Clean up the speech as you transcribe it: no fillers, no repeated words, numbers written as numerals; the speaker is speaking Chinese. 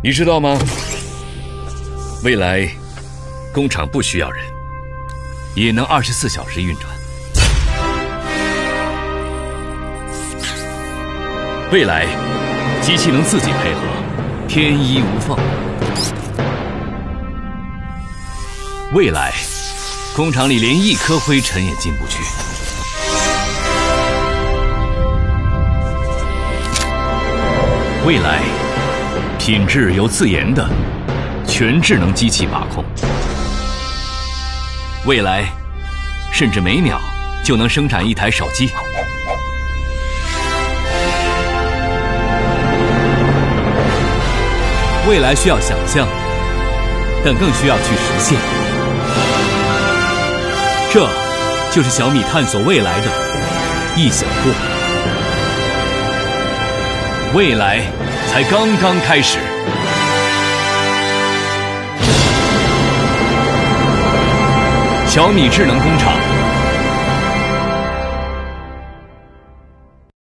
你知道吗？未来工厂不需要人，也能24小时运转。未来机器能自己配合，天衣无缝。未来工厂里连一颗灰尘也进不去。未来品质由自研的全智能机器把控。未来甚至每秒就能生产一台手机。未来需要想象，但更需要去实现。这就是小米探索未来的一小步。未来才刚刚开始。小米智能工厂。